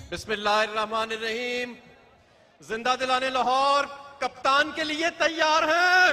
बिस्मिल्लाहिर्रहमानिर्रहीम। जिंदा दिलाने लाहौर कप्तान के लिए तैयार हैं।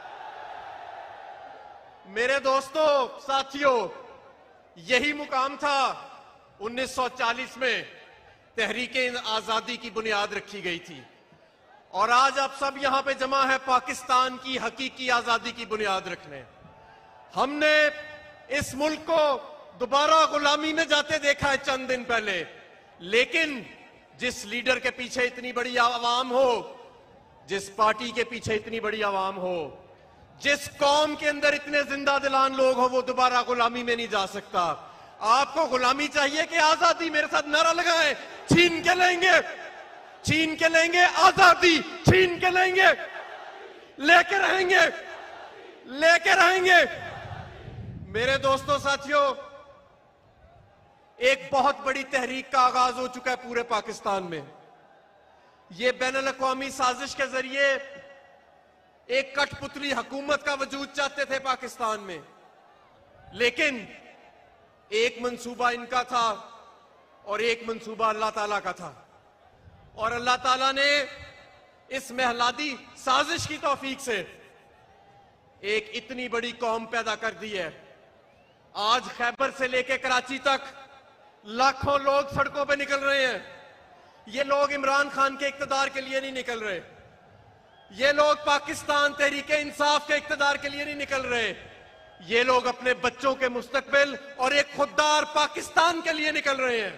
मेरे दोस्तों, साथियों, यही मुकाम था 1940 में तहरीके आजादी की बुनियाद रखी गई थी और आज आप सब यहां पे जमा है पाकिस्तान की हकीकी आजादी की बुनियाद रखने। हमने इस मुल्क को दोबारा गुलामी में जाते देखा है चंद दिन पहले, लेकिन जिस लीडर के पीछे इतनी बड़ी आवाम हो, जिस पार्टी के पीछे इतनी बड़ी आवाम हो, जिस कौम के अंदर इतने जिंदा दिलान लोग हो, वो दोबारा गुलामी में नहीं जा सकता। आपको गुलामी चाहिए कि आजादी? मेरे साथ नारा लगाएं, छीन के लेंगे, छीन के लेंगे आजादी, छीन के लेंगे, लेके रहेंगे, लेके रहेंगे। मेरे दोस्तों, साथियों, एक बहुत बड़ी तहरीक का आगाज हो चुका है पूरे पाकिस्तान में। यह बैनुल अक़वामी साजिश के जरिए एक कठपुतली हुकूमत का वजूद चाहते थे पाकिस्तान में, लेकिन एक मंसूबा इनका था और एक मंसूबा अल्लाह ताला का था। और अल्लाह ताला ने इस महलादी साजिश की तौफीक से एक इतनी बड़ी कौम पैदा कर दी है। आज खैबर से लेकर कराची तक लाखों लोग सड़कों पे निकल रहे हैं। ये लोग इमरान खान के इक्तदार के लिए नहीं निकल रहे, ये लोग पाकिस्तान तहरीके इंसाफ के इक्तदार के लिए नहीं निकल रहे, ये लोग अपने बच्चों के मुस्तकबिल और एक खुददार पाकिस्तान के लिए निकल रहे हैं।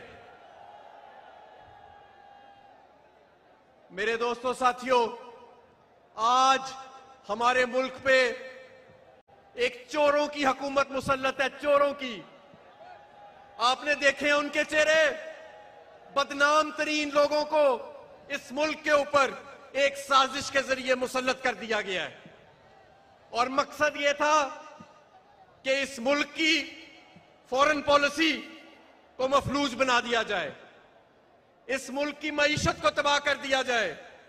मेरे दोस्तों, साथियों, आज हमारे मुल्क पे एक चोरों की हुकूमत मुसल्लत है, चोरों की। आपने देखे हैं उनके चेहरे, बदनाम तरीन लोगों को इस मुल्क के ऊपर एक साजिश के जरिए मुसल्लत कर दिया गया है और मकसद यह था कि इस मुल्क की फॉरेन पॉलिसी को मफलूज बना दिया जाए, इस मुल्क की मईशत को तबाह कर दिया जाए।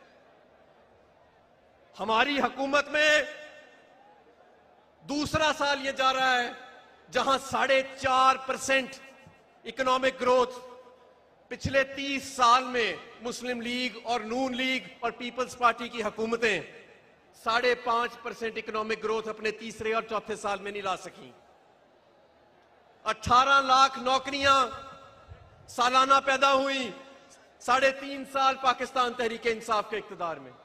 हमारी हुकूमत में दूसरा साल ये जा रहा है जहां 4.5% इकोनॉमिक ग्रोथ पिछले 30 साल में मुस्लिम लीग और नून लीग और पीपल्स पार्टी की हुकूमतें 5.5% इकोनॉमिक ग्रोथ अपने तीसरे और चौथे साल में नहीं ला सकी। 18 लाख नौकरियां सालाना पैदा हुई 3.5 साल पाकिस्तान तहरीके इंसाफ के इक्तदार में।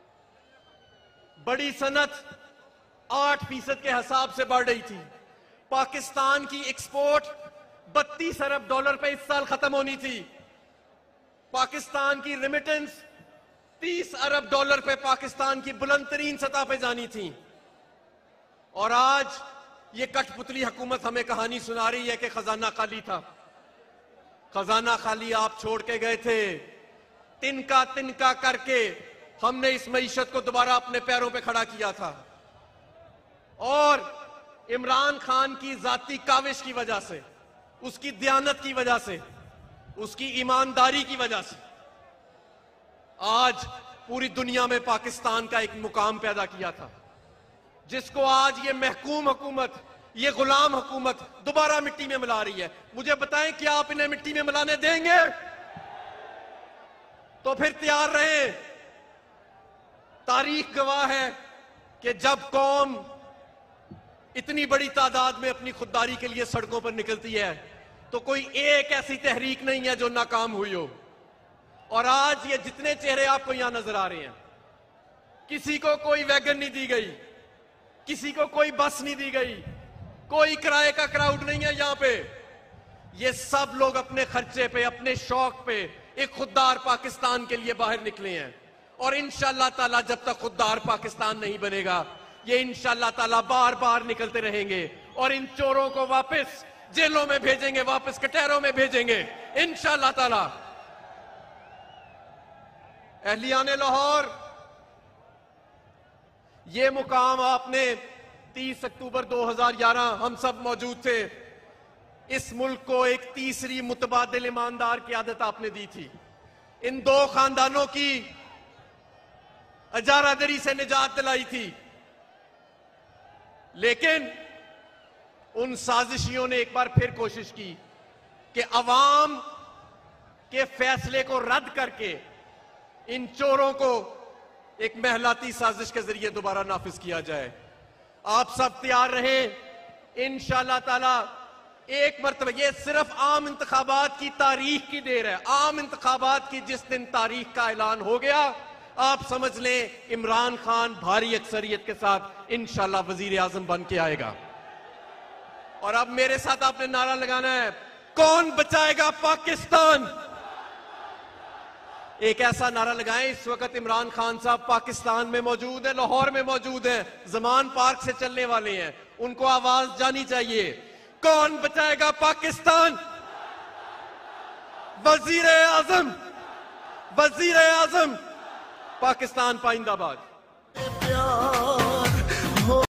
बड़ी सनत 8% के हिसाब से बढ़ रही थी। पाकिस्तान की एक्सपोर्ट 32 अरब डॉलर पे इस साल खत्म होनी थी। पाकिस्तान की रेमिटेंस 30 अरब डॉलर पे पाकिस्तान की बुलंद तरीन सतह पे जानी थी। और आज ये कठपुतली हुकूमत हमें कहानी सुना रही है कि खजाना खाली था। खजाना खाली आप छोड़ के गए थे। तिनका तिनका करके हमने इस मईशत को दोबारा अपने पैरों पे खड़ा किया था और इमरान खान की जाती काविश की वजह से, उसकी दयानत की वजह से, उसकी ईमानदारी की वजह से आज पूरी दुनिया में पाकिस्तान का एक मुकाम पैदा किया था, जिसको आज ये महकूम हुकूमत, ये गुलाम हुकूमत दोबारा मिट्टी में मिला रही है। मुझे बताएं, क्या आप इन्हें मिट्टी में मिलाने देंगे? तो फिर तैयार रहें। तारीख गवाह है कि जब कौम इतनी बड़ी तादाद में अपनी खुददारी के लिए सड़कों पर निकलती है तो कोई एक ऐसी तहरीक नहीं है जो नाकाम हुई हो। और आज ये जितने चेहरे आपको यहां नजर आ रहे हैं, किसी को कोई वैगन नहीं दी गई, किसी को कोई बस नहीं दी गई, कोई किराए का क्राउड नहीं है यहां पे। ये सब लोग अपने खर्चे पे, अपने शौक पे एक खुददार पाकिस्तान के लिए बाहर निकले हैं। और इंशाअल्लाह ताला जब तक खुददार पाकिस्तान नहीं बनेगा, ये इंशाअल्लाह ताला बार बार निकलते रहेंगे और इन चोरों को वापस जेलों में भेजेंगे, वापस कटहरों में भेजेंगे इंशाअल्लाह ताला। अहलियाने लाहौर, ये मुकाम आपने 30 अक्टूबर 2011 हम सब मौजूद थे। इस मुल्क को एक तीसरी मुतबादिल ईमानदार की आदत आपने दी थी। इन दो खानदानों की अजारादरी से निजात दिलाई थी, लेकिन उन साजिशियों ने एक बार फिर कोशिश की कि अवाम के फैसले को रद्द करके इन चोरों को एक महलाती साजिश के जरिए दोबारा नाफिज किया जाए। आप सब तैयार रहें। इंशाअल्लाह ताला एक मरतबा, ये सिर्फ आम इंतखाबात की तारीख की देर है। आम इंतखाबात की जिस दिन तारीख का ऐलान हो गया, आप समझ लें इमरान खान भारी अक्सरियत के साथ इंशाअल्लाह वजीर आजम बन के आएगा। और अब मेरे साथ आपने नारा लगाना है, कौन बचाएगा पाकिस्तान। एक ऐसा नारा लगाएं। इस वक्त इमरान खान साहब पाकिस्तान में मौजूद है, लाहौर में मौजूद है, जमान पार्क से चलने वाले हैं, उनको आवाज जानी चाहिए, कौन बचाएगा पाकिस्तान। वजीर आजम, वजीर आजम, पाकिस्तान पाइंदाबाद।